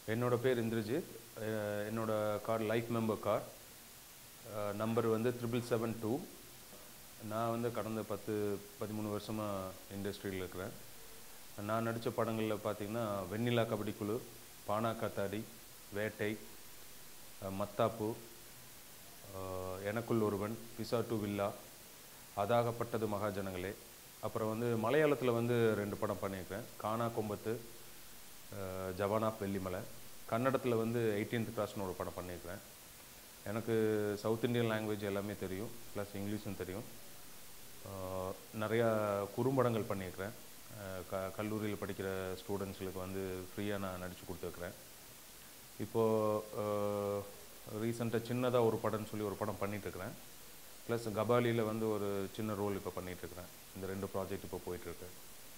என்னோட பேர் இந்திரஜித். என்னோட car life member car. Number வந்து 7772. நான் வந்து கடந்த 10-13 வருஷமாக இண்டஸ்ட்ரியில் இருக்கிறேன். நான் நடித்த படங்களில் பார்த்திங்கன்னா வெண்ணிலா கபடிக்குழு, பானா காத்தாடி, வேட்டை, மத்தாப்பு, எனக்குள் ஒருவன், பிசா டூ வில்லா, அதாகப்பட்டது மகாஜனங்களே. அப்புறம் வந்து மலையாளத்தில் வந்து 2 படம் பண்ணியிருக்கேன். கானா கொம்பத்து, ஜவான் ஆஃப் வெள்ளிமலை. கன்னடத்தில் வந்து 18th கிராஸ்னு ஒரு படம் பண்ணியிருக்கிறேன். எனக்கு சவுத் இண்டியன் லாங்குவேஜ் எல்லாமே தெரியும், ப்ளஸ் இங்கிலீஷும் தெரியும். நிறையா குறும்படங்கள் பண்ணியிருக்கிறேன். கல்லூரியில் படிக்கிற ஸ்டூடெண்ட்ஸுக்கு வந்து ஃப்ரீயாக நான் நடித்து கொடுத்துருக்குறேன். இப்போது ரீசெண்டாக சின்னதாக ஒரு படம்னு சொல்லி ஒரு படம் பண்ணிகிட்ருக்கிறேன். ப்ளஸ் கபாலியில் வந்து ஒரு சின்ன ரோல் இப்போ பண்ணிகிட்ருக்கிறேன். இந்த 2 ப்ராஜெக்ட் இப்போ போயிட்டுருக்கு.